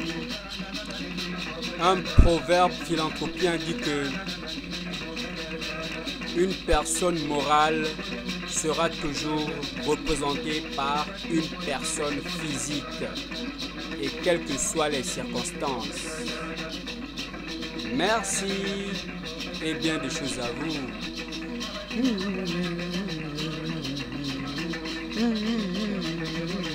Un proverbe philanthropien dit que une personne morale sera toujours représentée par une personne physique, et quelles que soient les circonstances. Merci et bien des choses à vous.